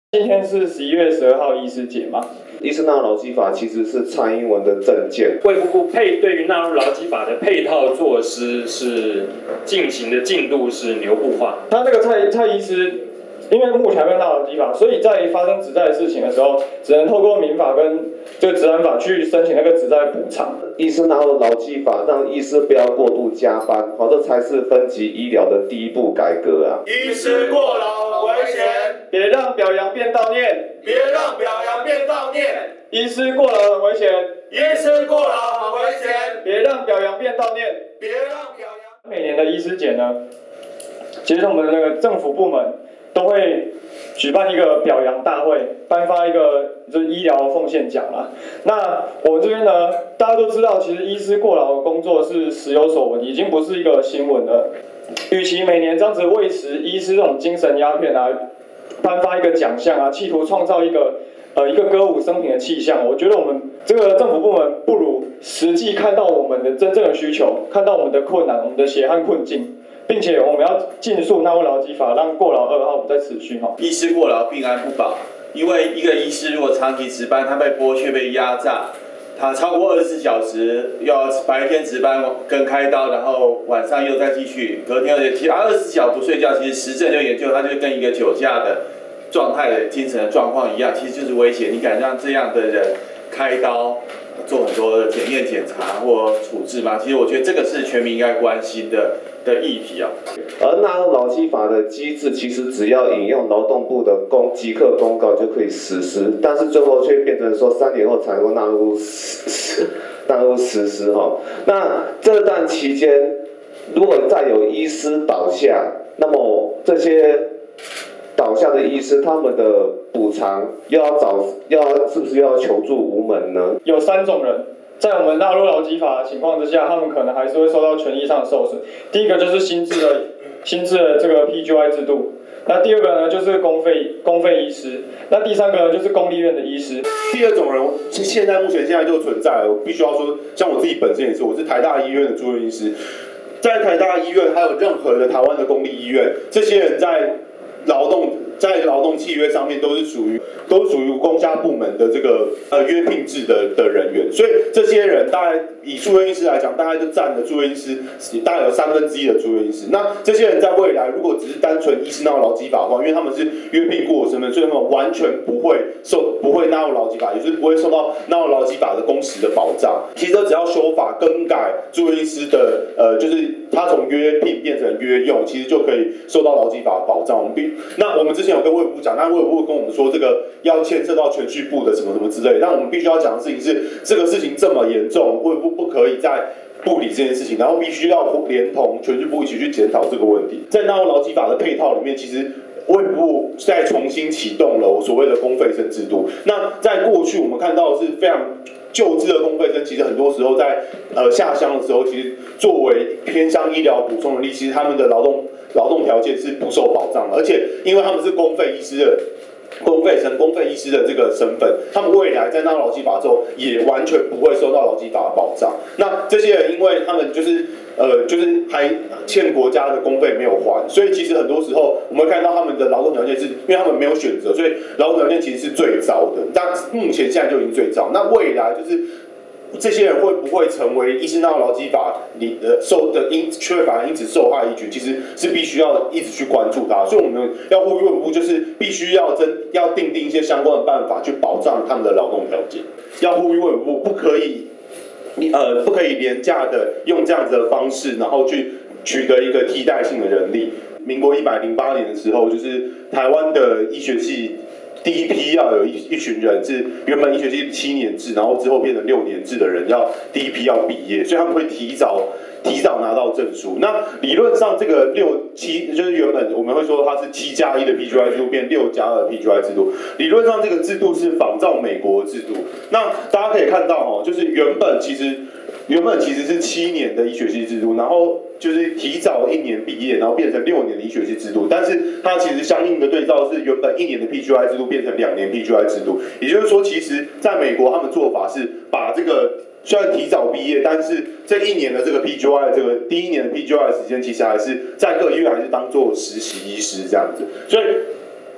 今天是11月12号医师节嘛？ 医师纳入劳基法其实是蔡英文的政见。 卫福部对于纳入劳基法的配套措施是进行的进度是牛步化。 他那个蔡医师，因为目前还没有纳入劳基法，所以在发生职灾的事情的时候，只能透过民法跟这个职安法去申请那个职灾补偿。 医师纳入劳基法，让医师不要过度加班，这才是分级医疗的第一步改革啊！ 医师过劳很危险， 别让表扬变悼念， 别让表扬变悼念。 医师过劳很危险， 医师过劳很危险， 别让表扬变悼念， 别让表扬。 每年的医师节呢，其实我们的那个政府部门都会举办一个表扬大会，颁发一个就是医疗奉献奖啦。那我们这边呢，大家都知道，其实医师过劳的工作是时有所闻，已经不是一个新闻了。与其每年这样子为持医师这种精神鸦片啊，颁发一个奖项啊，企图创造一个歌舞升平的气象，我觉得我们这个政府部门不如实际看到我们的真正的需求，看到我们的困难，我们的血汗困境。并且我们要尽速纳入劳基法，让过劳2号不再持续。 医师过劳，病安不保。因为一个医师如果长期值班，他被剥削、被压榨，他超过24小时，要白天值班跟开刀，然后晚上又再继续，隔天其实24小时不睡觉，其实实证就研究，他就跟一个酒驾的状态的精神的状况一样，其实就是危险。你敢让这样的人开刀？做很多的检验检查或处置吗？其实我觉得这个是全民应该关心的议题啊。 而纳入劳基法的机制，其实只要引用劳动部的即刻公告就可以实施，但是最后却变成说3年后才会纳入实施哈。那这段期间，如果再有医师倒下，那么这些倒下的医师，他们的补偿是不是要求助无门呢？ 有3种人，在我们纳入劳基法的情况之下，他们可能还是会受到权益上的受损。第一个就是新制的这个 PGY 制度，那第二个呢就是公费医师，那第3个呢就是公立院的医师。 第二种人，目前现在就存在了。我必须要说，像我自己本身也是，我是台大医院的住院医师，在台大医院还有任何的台湾的公立医院，这些人在劳动契约上面都是属于公家部门的这个约聘制的人员，所以这些人大概以住院医师来讲，大概就占了住院医师大概有1/3的住院医师。那这些人在未来如果只是单纯医师纳入劳基法的话，因为他们是约聘过的身份，所以他们完全不会纳入劳基法，也就是不会受到纳入劳基法的工时的保障。其实只要修法更改住院医师的就是他从约聘变成约用，其实就可以受到劳基法的保障。那我们之前有跟卫福部讲，那卫福部跟我们说这个要牵涉到铨叙部的什么什么之类的，但我们必须要讲的事情是，这个事情这么严重，卫福部不可以再不理这件事情，然后必须要连同铨叙部一起去检讨这个问题。在纳入劳基法的配套里面，其实卫福部再重新启动了所谓的公费生制度。那在过去我们看到的是非常旧制的公费生，其实很多时候在下乡的时候，其实作为偏乡医疗补充能力，其实他们的劳动条件是不受保障的，而且因为他们是公费医师的公费医师的这个身份，他们未来在纳入劳基法之后，也完全不会受到劳基法的保障。那这些人，因为他们就是还欠国家的公费没有还，所以其实很多时候我们会看到他们的劳动条件是，因为他们没有选择，所以劳动条件其实是最糟的。但目前现在就已经最糟，那未来就是这些人会不会成为医师纳入劳基法缺乏因此受害依据，其实是必须要一直去关注它。所以我们要呼吁卫福部，就是必须要订定一些相关的办法去保障他们的劳动条件。要呼吁卫福部不可以廉价的用这样子的方式，然后去取得一个替代性的人力。民国108年的时候，就是台湾的医学系第一批要有一群人是原本医学系7年制，然后之后变成6年制的人，第一批要毕业，所以他们会提早拿到证书。那理论上这个7就是原本我们会说它是7+1的 PGY 制度变6+2的 PGY 制度，理论上这个制度是仿照美国的制度。那大家可以看到就是原本其实是7年的医学系制度，然后就是提早1年毕业，然后变成6年的医学系制度，但是它其实相应的对照是原本1年的 PGY 制度变成2年 PGY 制度，也就是说，其实在美国他们做法是把这个虽然提早毕业，但是这1年的这个 PGY 这个第1年的 PGY 的时间，其实还是在各医院还是当做实习医师这样子，所以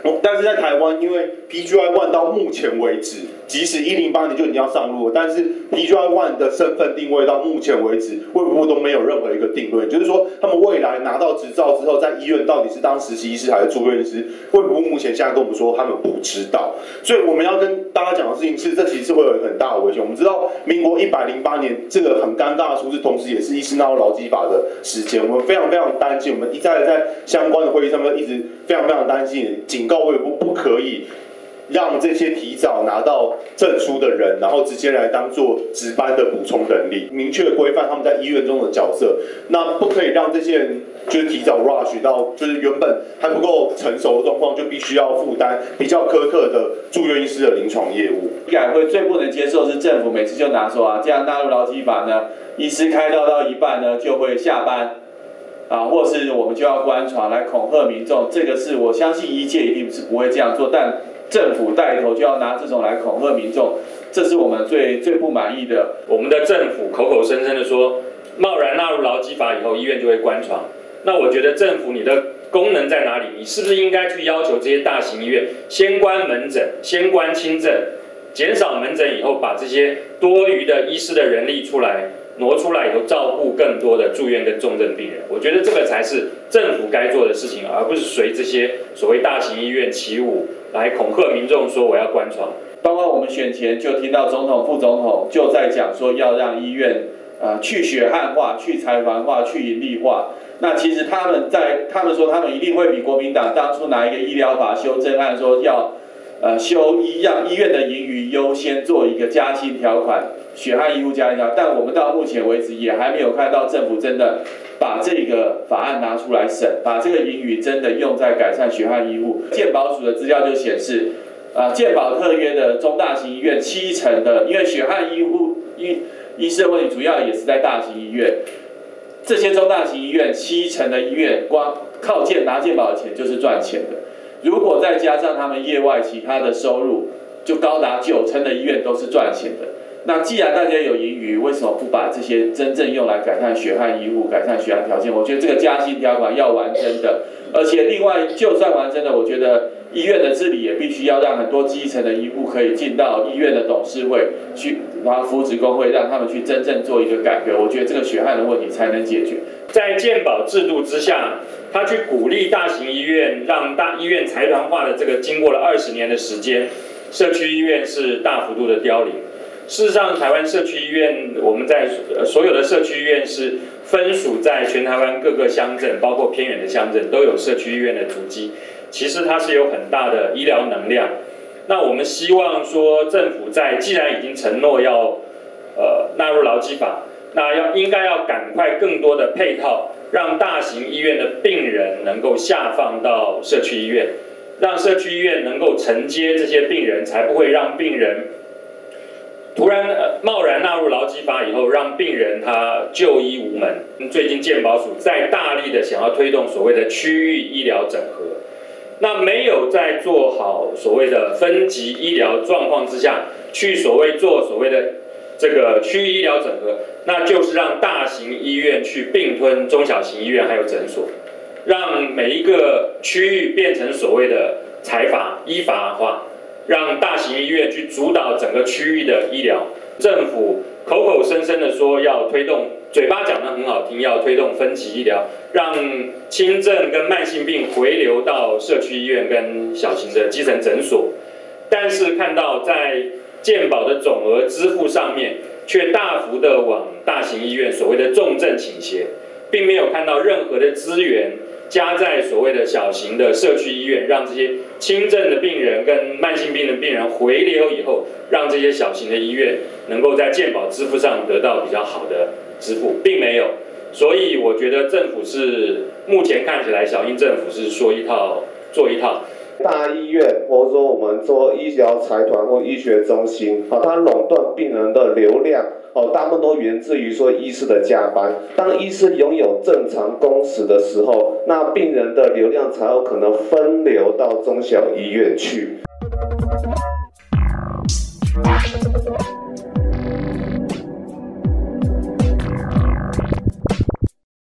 但是在台湾，因为 PGY-1 到目前为止，即使108年就已经要上路了，但是 PGY-1 的身份定位到目前为止，卫福部都没有任何一个定论，就是说他们未来拿到执照之后，在医院到底是当实习医师还是住院医师，卫福部目前现在跟我们说他们不知道。所以我们要跟大家讲的事情是，这其实会有很大的危险。我们知道民国108年这个很尴尬的数字，同时也是医师纳入劳基法的时间，我们非常非常担心，我们一再在相关的会议上面一直非常非常担心，警告卫福部不可以让这些提早拿到证书的人，然后直接来当做值班的补充能力，明确规范他们在医院中的角色。那不可以让这些人就是提早 rush 到就是原本还不够成熟的状况，就必须要负担比较苛刻的住院医师的临床业务。 改会最不能接受是政府每次就拿说啊，这样纳入劳基法呢，医师开刀到一半呢就会下班。或是我们就要关床来恐吓民众，这个是我相信医界一定是不会这样做，但政府带头就要拿这种来恐吓民众，这是我们最不满意的。 我们的政府口口声声的说，贸然纳入劳基法以后，医院就会关床。那我觉得政府你的功能在哪里？你是不是应该去要求这些大型医院先关门诊，先关轻症，减少门诊以后，把这些多余的医师的人力挪出来以后，照顾更多的住院跟重症病人，我觉得这个才是政府该做的事情，而不是随这些所谓大型医院起舞来恐吓民众说我要关床。 包括我们选前就听到总统、副总统就在讲说要让医院去血汗化、去财团化、去盈利化。那其实他们说他们一定会比国民党当初拿一个医疗法修正案说要让医院的盈余优先做一个加薪条款，血汗医护加薪条款，但我们到目前为止也还没有看到政府真的把这个法案拿出来审，把这个盈余真的用在改善血汗医护。健保署的资料就显示，健保特约的中大型医院70%的，因为血汗医护医师的问题主要也是在大型医院，这些中大型医院70%的医院光靠拿健保的钱就是赚钱的。如果再加上他们业外其他的收入，就高达90%的医院都是赚钱的。那既然大家有盈余，为什么不把这些真正用来改善血汗医护、改善血汗条件？我觉得这个加薪条款要完真的，而且另外就算完真的，我觉得医院的治理也必须要让很多基层的医护可以进到医院的董事会去，然后扶植工会，让他们去真正做一个改革。我觉得这个血汗的问题才能解决。 在健保制度之下，他去鼓励大型医院，让大医院财团化的这个经过了20年的时间，社区医院是大幅度的凋零。事实上，台湾社区医院，我们在所有的社区医院是分属在全台湾各个乡镇，包括偏远的乡镇都有社区医院的足迹。其实它是有很大的医疗能量。那我们希望说，政府既然已经承诺要纳入劳基法，那应该要赶快更多的配套，让大型医院的病人能够下放到社区医院，让社区医院能够承接这些病人，才不会让病人突然贸然纳入劳基法以后，让病人他就医无门。最近健保署在大力的想要推动所谓的区域医疗整合，那没有在做好所谓的分级医疗状况之下，去做所谓的这个区域医疗整合，那就是让大型医院去并吞中小型医院还有诊所，让每一个区域变成所谓的财阀依法化，让大型医院去主导整个区域的医疗。政府口口声声的说要推动，嘴巴讲得很好听，要推动分级医疗，让轻症跟慢性病回流到社区医院跟小型的基层诊所，但是看到在健保的总额支付上面，却大幅的往大型医院所谓的重症倾斜，并没有看到任何的资源加在所谓的小型的社区医院，让这些轻症的病人跟慢性病的病人回流以后，让这些小型的医院能够在健保支付上得到比较好的支付，并没有。所以我觉得政府是目前看起来，小英政府是说一套做一套。 大医院或者说我们做医疗财团或医学中心，它垄断病人的流量，大部分都源自于说医师的加班。当医师拥有正常工时的时候，那病人的流量才有可能分流到中小医院去。